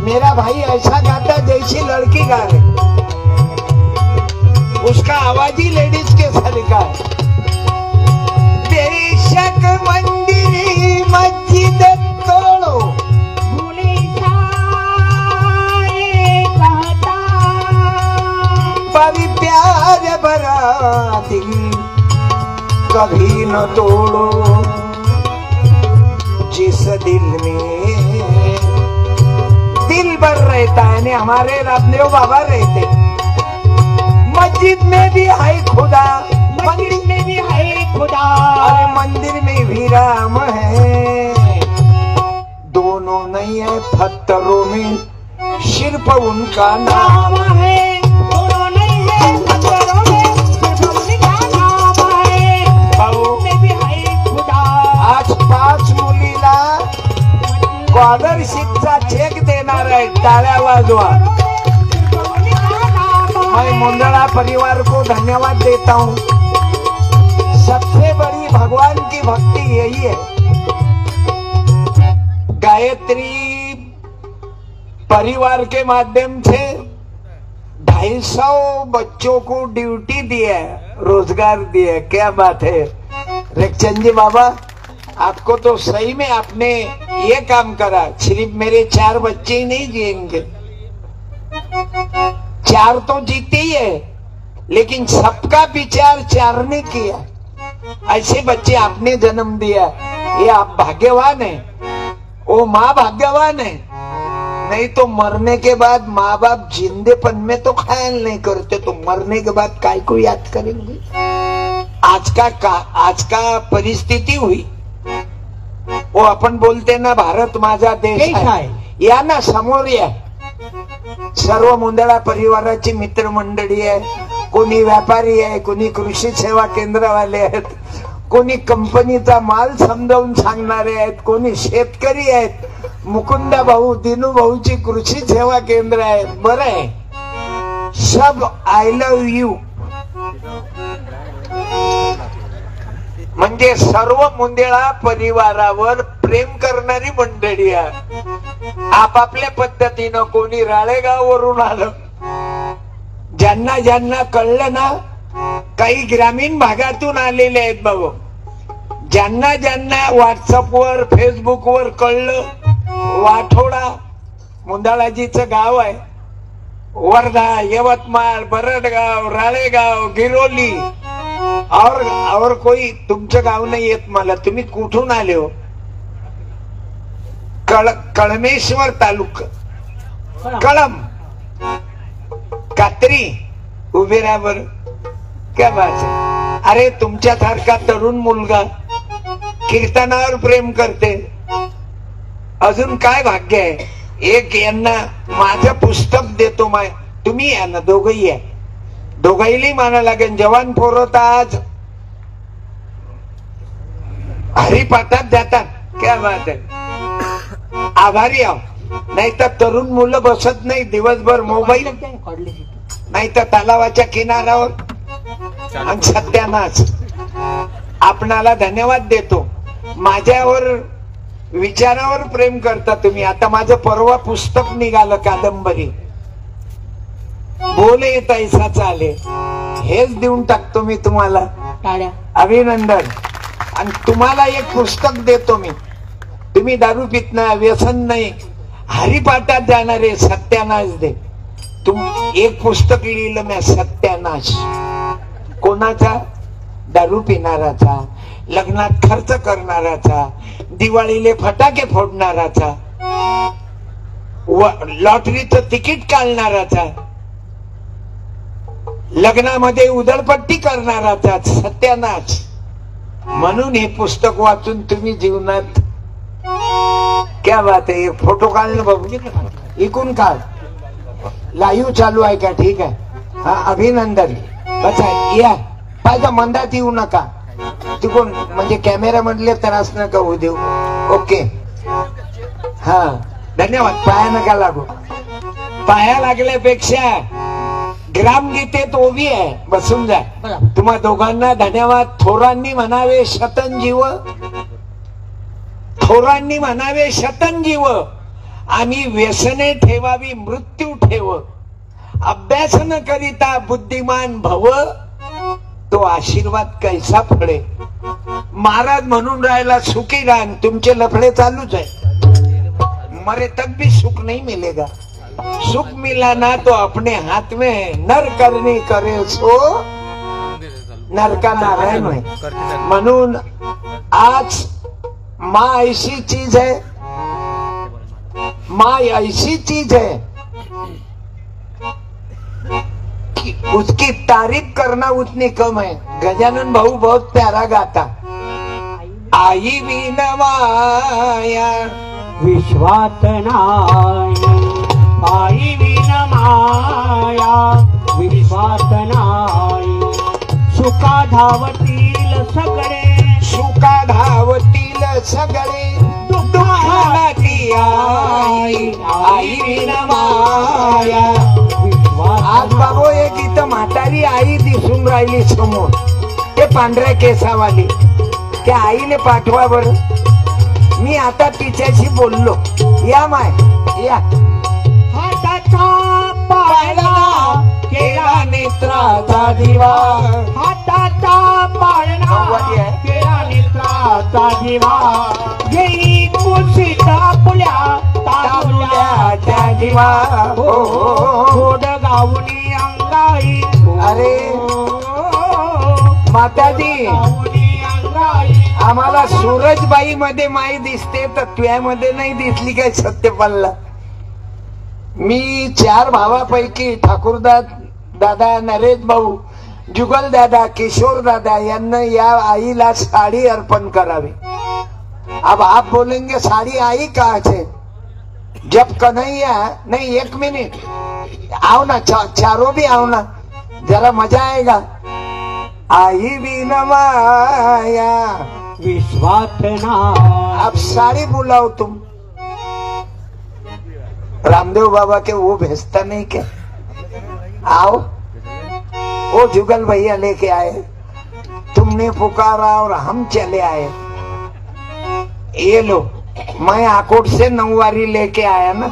मेरा भाई ऐसा गाता जैसी लड़की गा रही, उसका आवाज ही लेडीज के सलीका है। बेशक मंदिर मस्जिद तोड़ो, भूले सारे कहता, पर प्यार भरा दिल कभी न तोड़ो। जिस दिल में दिल भर रहता है ने हमारे रामदेव बाबा रहते, मस्जिद में भी है खुदा, मंदिर में भी है खुदा, अरे मंदिर में भी राम है। दोनों नहीं है पत्थरों में सिर्फ उनका नाम है, दोनों नहीं है पत्थरों में सिर्फ उनका नाम है। मंदिर में भी है खुदा। आज 5 मुलीला स्कॉलरशिपचा चेक देणार आहे, टाळ्या वाजवा। मैं मुंदड़ा परिवार को धन्यवाद देता हूँ। सबसे बड़ी भगवान की भक्ति यही है। गायत्री परिवार के माध्यम से 250 बच्चों को ड्यूटी दी है, रोजगार दिया है। क्या बात है रेखचंद जी बाबा, आपको तो सही में आपने ये काम करा। सिर्फ मेरे 4 बच्चे ही नहीं जिएंगे, 4 तो जीते ही है, लेकिन सबका विचार 4 ने किया। ऐसे बच्चे आपने जन्म दिया, ये आप भाग्यवान है। वो माँ भाग्यवान है, नहीं तो मरने के बाद माँ बाप जिंदेपन में तो ख्याल नहीं करते, तो मरने के बाद काय को याद करेंगे। आज का परिस्थिती हुई, वो अपन बोलते ना भारत माझा देश आहे, या ना समोर या। सर्व मुंदड़ा परिवाराची मित्र मंडळी आहे, कोणी व्यापारी आहे, कोणी कृषी सेवा केंद्र वाले आहेत, कोणी कंपनीचा माल समजावून सांगणारे आहेत, कोणी शेतकरी आहेत, मुकुंदा भाऊ दिनू भाऊची कृषी सेवा केंद्र आहेत। बरं आहे, सब आय लव्ह यू म्हणजे सर्व मुंदळा परिवारावर प्रेम करणारी मंडळी आहे। आपापल्या पद्धतीनं कोणी राळेगाववरून आलं, ज्यांना ज्यांना कळलं ना, काही ग्रामीण भागातून आलेले आहेत बाबा, ज्यांना ज्यांना व्हॉट्सअपवर फेसबुकवर कळलं, वाठोडा मुंदळाजीचं गाव आहे, वर्धा, यवतमाळ, बरडगाव, राळेगाव, गिरोली, और कोई तुमचं गाव नाही येत मला, तुम्ही कुठून आले हो? कळमेश्वर तालुका, कळम, कात्री, उभे राहा बर। क्या बात है, अरे तुमच्यासारखा तरुण मुलगा कीर्तनावर प्रेम करते, अजून काय भाग्य आहे। एक यांना माझं पुस्तक देतो, माय तुम्ही या ना, दोघही या, दोघाईली माना लागेल। जवान पोरं आज हरिपाठात जातात, क्या बात आहे, आभारी आहो। नाही तर तरुण मुलं बसत नाही दिवसभर मोबाईल, नाही तर तलावाच्या किनाऱ्यावर, आणि सत्यानाश। आपणाला धन्यवाद देतो, माझ्यावर विचारावर प्रेम करता तुम्ही। आता माझं परवा पुस्तक निघालं, कादंबरी, बोले तैसा चाले, हेच देऊन टाकतो मी तुम्हाला, अभिनंदन। आणि तुम्हाला एक पुस्तक देतो मी, तुम्ही दारू पित नाही, व्यसन नाही, हरिपाठात जाणारे, सत्यानाश दे। एक पुस्तक लिहिलं मी, सत्यानाश कोणाचा? दारू पिणाराचा, लग्नात खर्च करणाराचा, दिवाळीले फटाके फोडणाराचा, लॉटरीचं तिकीट काढणाराचा, लग्नामध्ये उधळपट्टी करणाराचा, सत्यानाश। म्हणून हे पुस्तक वाचून तुम्ही जीवनात, क्या बात है, फोटो काढणं बाबू, इकून काढ, लाईव्ह चालू आहे का? ठीक आहे, हा, अभिनंदन। बस या, पाहिजे मंदात येऊ नका तिकून, म्हणजे कॅमेरा मधले त्रास नका होऊ देऊ। ओके, हा, धन्यवाद। पाया नका लागू, पाया लागल्यापेक्षा ग्रामगीतेत ओवी आहे, बसून जा। तुम्हा दोघांना धन्यवाद। थोरांनी म्हणावे शतंजीव, थोरांनी म्हणावे शतंजीव, आणि व्यसने ठेवावी मृत्यू ठेव, अभ्यास न करिता बुद्धिमान भव, तो आशीर्वाद कैसा फळे. महाराज म्हणून राहिला सुखी राहन, तुमचे लफडे चालूच आहे, मरे तक भी सुख नहीं मिलेगा. सुख मिला ना तो अपने हाथ में, नर करनी करे सो नरका नारायण है. म्हणून आज माँ ऐसी चीज है, माँ ऐसी चीज है कि उसकी तारीफ करना उतनी कम है. गजानन भाऊ बहुत प्यारा गाता, आई बिन माया विश्वात नाही, आई विन माया विश्वात नाही. सुखा धावतील सगळे, सुका धावतील सगळे, दुःखाला ती आई, आई बिन माया. आज बाबू एक इथं म्हातारी आई दिसून राहिली समोर, ते पांढऱ्या केसावाली, त्या आईने पाठवा बरं. मी आता तिच्याशी बोललो. या माय या. हाताचा पाळणा केला नेत्राचा दिवा, हाताचा पाळणा केला नेत्राचा दिवा. येई कुशीत फुल्या तारुल्याच्या दिवा, गोड गावणी अंगाई. अरे माताजी, आम्हाला सूरजबाई मध्ये माई दिसते, तर तुझ्यामध्ये नाही दिसली काय सत्यपालला. मी 4 भावापैकी ठाकूरदास दादा, नरेश भाऊ, जुगल दादा, किशोर दादा यांना या आईला साड़ी अर्पण करावी. अब आप बोलेंगे साड़ी आई कहाँ से? जब कन्हैया नहीं, 1 मिनट आओ ना, चारों भी आओ ना, जरा मजा आएगा. आई बिन माया विश्वात ना. अब साड़ी बुलाओ तुम. रामदेव बाबा के वो भेजता नहीं क्या? आओ. वो जुगल भैया लेके आए, तुमने पुकारा और हम चले आए. ये लो, मैं आकोट से 9 वारी लेके आया ना.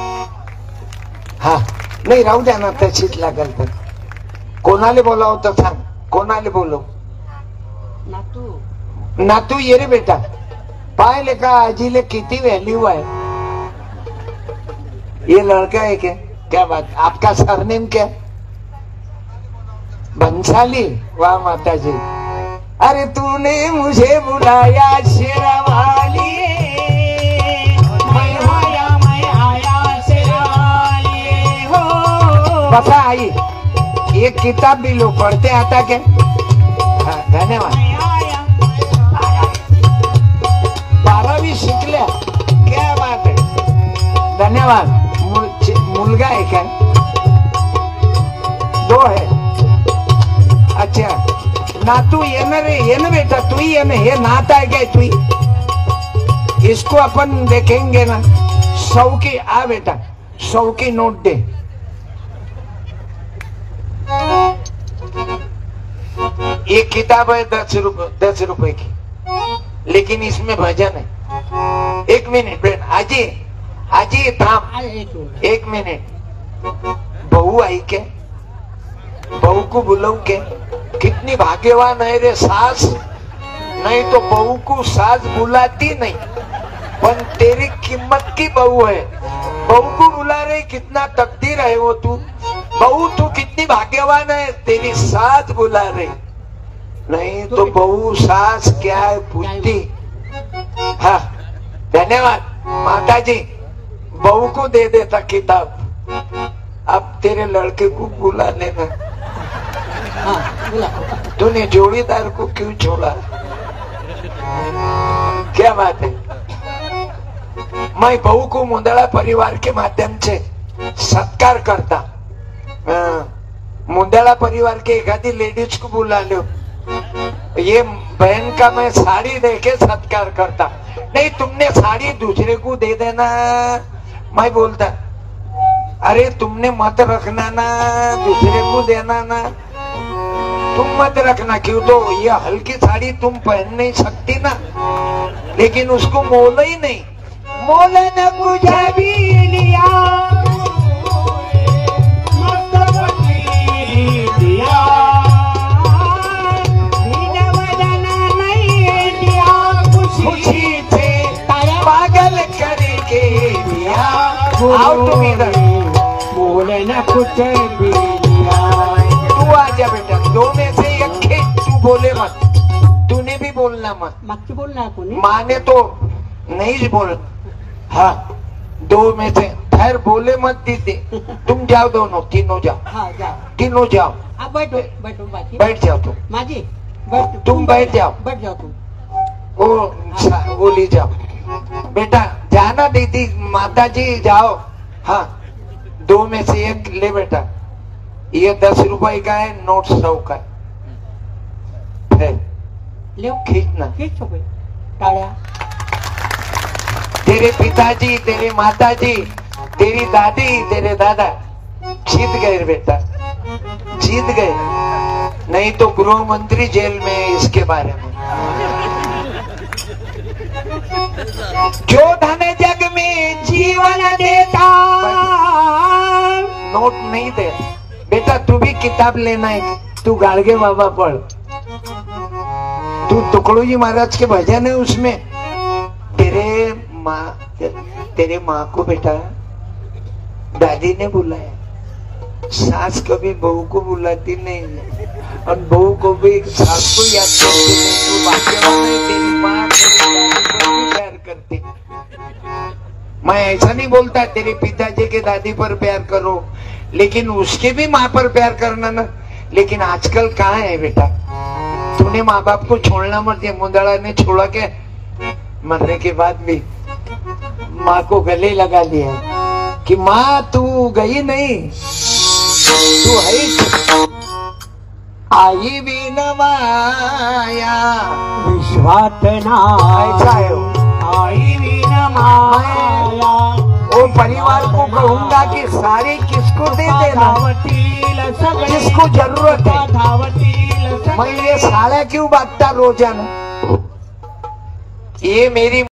हाँ नाही, राहू द्या ना, तशीच लागल तर. कोणाले बोलाव तर सांग, कोणाले बोलव. नातू ये रे बेटा, पाहिले का आजीले किती व्हॅल्यू आहे. ये लड़का है क्या बात. आपका सरनेम क्या? बंसाली. वाह माता जी. अरे तूने मुझे बुलाया शेरावाली, मैं आया शेरावाली हो. बसा आई. एक किताब भी लो, पढ़ते आता क्या? हाँ, धन्यवाद. 12वी शिकल्या, क्या बात है, धन्यवाद. मुलगा आहे काय? 2 है. अच्छा नातू ये न रे, ये न बेटा, तू ही ये न, हे नात आहे काय तू? इसको अपन देखेंगे ना. 100 की, आ बेटा 100 की नोट दे. एक किताब है 10 रुपए की, लेकिन इसमें भजन है. 1 मिनट बेटा. आजी आजी थाम 1 मिनिट. बहू आई के, बहू को बुलाऊ के. कितनी भाग्यवान है रे सास, नहीं तो बहू को सास बुलाती नहीं, पर तेरी कीमत की बहू है. बहू को बुला रही, कितना तकदीर है वो. तू बहू, तू कितनी भाग्यवान है, तेरी सास बुला रही. नहीं तो बहू सास क्या है पूछती. हाँ धन्यवाद माता जी. बहू को दे देता किताब. अब तेरे लड़के को बुला लेना. तूने जोड़ीदार को क्यों छोड़ा? क्या बात है. मैं बहू को मुंदड़ा परिवार के माध्यम से सत्कार करता. मुंदड़ा परिवार के एखादी लेडीज को बुला लो. ये बहन का मैं साड़ी देके सत्कार करता. नहीं, तुमने साड़ी दूसरे को दे देना. मैं बोलता, अरे तुमने मत रखना ना, दूसरे को देना ना. तुम मत रखना. क्यों? तो ये हल्की साड़ी तुम पहन नहीं सकती ना, लेकिन उसको मोल ही नहीं. मोल न कुछ भी लिया मस्त पती दिया नहीं दिया खुशी थे पागल करके दिया। आओ तुम इधर, बोले न कुछ भी लिया। तू आजा बेटा, दो में से एक खेत, तू बोले मत, तूने भी बोलना मत। मागची बोलना कोणी माँ ने तो नहीं बोल। हाँ, दो में से खैर बोले मत दीदी, तुम जाओ, दोनों तीनों जाओ, हाँ जाओ तीनों जाओ, आप बैठो बैठो बाकी बैठ जाओ तुम, माझी बैठ तुम बैठ जाओ, बैठ जाओ तुम वो ले जाओ बेटा, जाना दीदी, माता जी जाओ। हाँ, दो में से एक ले बेटा, ये 10 रुपए का है, नोट 100 का है, ले खींचना। खींच भाई टाळ्या। तेरे पिताजी, तेरे माताजी, तेरी दादी, तेरे दादा जीत गए बेटा, जीत गए, नहीं तो गृह मंत्री जेल में है इसके बारे में। जो धन जग में जीवन देता, नोट नहीं दे बेटा, तू भी किताब लेना है, तू गाड़गे बाबा पढ़, तू टुकड़ू जी महाराज के भजन है उसमें। तेरे माँ को बेटा दादी ने बुलाया, सास कभी बहू को बुलाती नहीं है, और बहू को भी सास को याद करती नहीं, तो भाग्यवान है, तेरी माँ भी प्यार करती। मैं ऐसा नहीं बोलता तेरे पिताजी के दादी पर प्यार करो, लेकिन उसके भी माँ पर प्यार करना ना। लेकिन आजकल कहाँ है बेटा, तूने माँ बाप को छोड़ना मत, ये मुंदड़ा ने छोड़ा के मरने के बाद भी माँ को गले लगा लिया कि माँ तू गई नहीं, तू है आई भी न माया विश्वात ना ऐसा है वो। आई भी न माया वो परिवार को कहूंगा कि सारी किसको दे देना, धावतील सगळे जिसको जरूरत है। धावतील मैं ये साला क्यों बांटता रोजाना, ये मेरी